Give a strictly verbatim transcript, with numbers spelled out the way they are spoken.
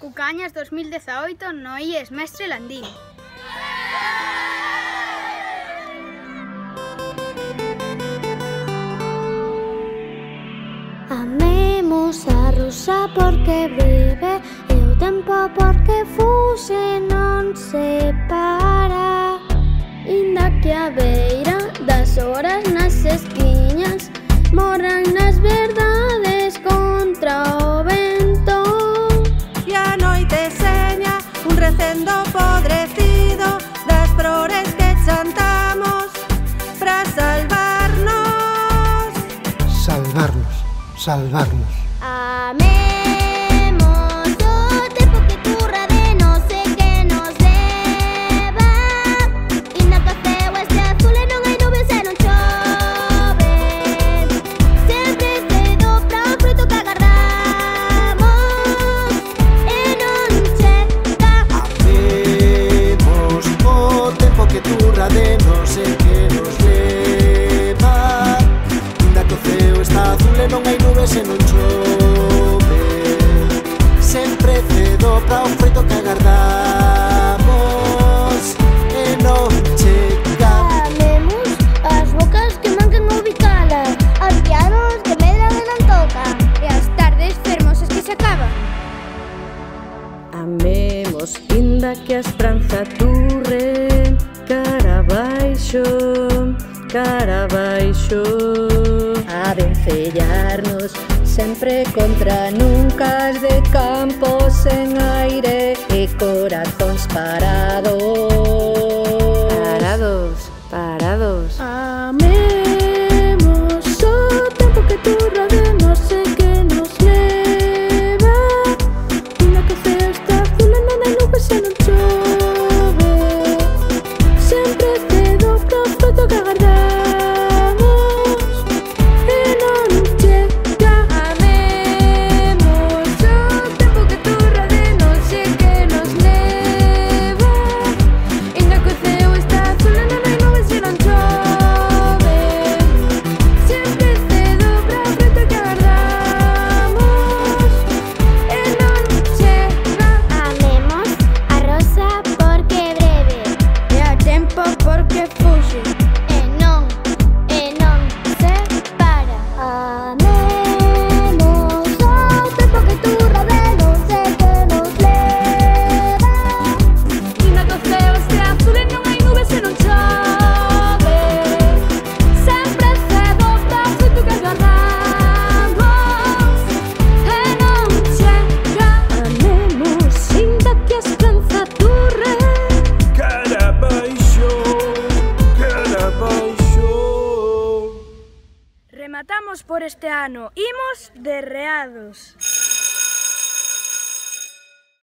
Cucañas dos mil dezaoito no I E S Mestre Landín. Amemos a rosa porque breve e o tempo porque fuxe non se para. Inda que a beira das horas nas esquiñas morran nas verdades contra o vento. E a noite seña un recendo podrecido das flores que chantamos pra salvarnos. Salvarnos, salvarnos. Amemos o tempo que turra de non sei que nos leva. Inda que o ceo este azul e non hai nubes e non chove. Sempre cedo pra o froito que agardamos e non chega. Amemos o tempo que turra de non sei que nos leva. Inda que o ceo está azul e non hai nubes e non chove. Sempre cedo pra o froito que agardamos e non chega. Amemos as bocas que mancan o bicala, as pianos que medran e non toca, E as tardes fermosas que se acaban. Amemos, inda que a esperanza turre cara abaixo, cara abaixo. A vencellarnos sempre contra nuncas de campos sen aire e corazóns parados. Parados, parados. amemos o tempo que turra de non sei que nos leva. Inda que o ceo está azul e non hai nubes e non chove. Sempre cedo pra o froito que agardamos e non chega. Amemos o tempo que turra de non sei que nos leva. Inda que o ceo está azul e non hai nubes e non chove. Sempre cedo pra o froito que agardamos e non chega. Amemos a rosa porque breve E a tempo porque fuxe. e non, e non se para. Amemos o tempo que turra de non sei que nos leva. Inda que o ceo este azul e non hai nubes e non chove. Sempre cedo pra o froito que agardamos e non chega. Amemos inda que a esperanza turre. Cara abaixo, cara abaixo. Rematamos por este ano. Imos derreados.